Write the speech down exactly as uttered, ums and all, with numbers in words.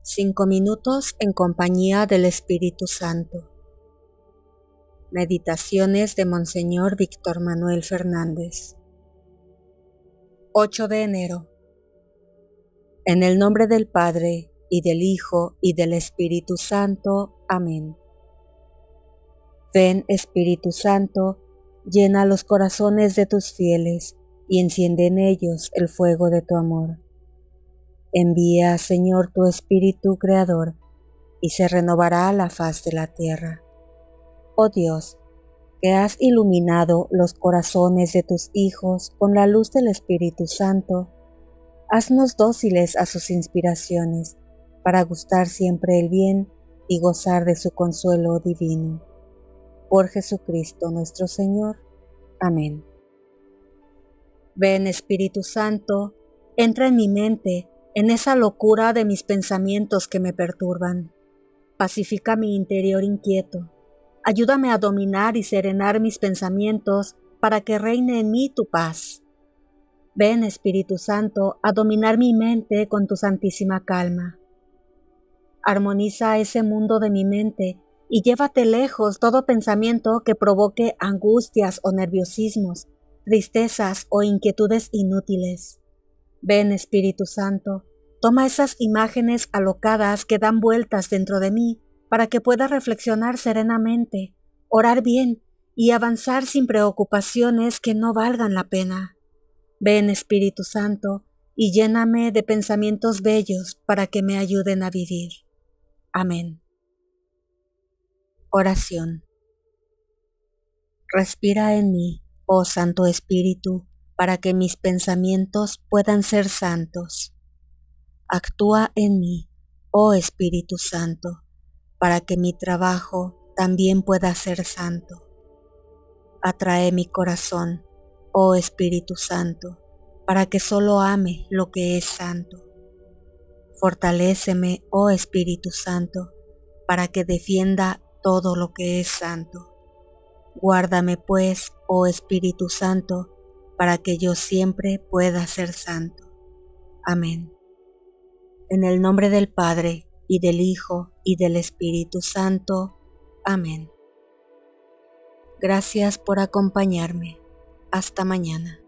Cinco minutos en compañía del Espíritu Santo. Meditaciones de Monseñor Víctor Manuel Fernández. ocho de enero. En el nombre del Padre, y del Hijo, y del Espíritu Santo. Amén. Ven, Espíritu Santo, llena los corazones de tus fieles, y enciende en ellos el fuego de tu amor. Envía, Señor, tu Espíritu Creador, y se renovará la faz de la tierra. Oh Dios, que has iluminado los corazones de tus hijos con la luz del Espíritu Santo, haznos dóciles a sus inspiraciones, para gustar siempre el bien y gozar de su consuelo divino. Por Jesucristo nuestro Señor. Amén. Ven, Espíritu Santo, entra en mi mente, en esa locura de mis pensamientos que me perturban. Pacifica mi interior inquieto. Ayúdame a dominar y serenar mis pensamientos para que reine en mí tu paz. Ven, Espíritu Santo, a dominar mi mente con tu santísima calma. Armoniza ese mundo de mi mente y llévate lejos todo pensamiento que provoque angustias o nerviosismos, tristezas o inquietudes inútiles. Ven, Espíritu Santo, toma esas imágenes alocadas que dan vueltas dentro de mí para que pueda reflexionar serenamente, orar bien y avanzar sin preocupaciones que no valgan la pena. Ven, Espíritu Santo, y lléname de pensamientos bellos para que me ayuden a vivir. Amén. Oración. Respira en mí, oh Santo Espíritu, para que mis pensamientos puedan ser santos. Actúa en mí, oh Espíritu Santo, para que mi trabajo también pueda ser santo. Atrae mi corazón, oh Espíritu Santo, para que solo ame lo que es santo. Fortaléceme, oh Espíritu Santo, para que defienda todo lo que es santo. Guárdame pues, oh Espíritu Santo, para que yo siempre pueda ser santo. Amén. En el nombre del Padre, y del Hijo, y del Espíritu Santo. Amén. Gracias por acompañarme. Hasta mañana.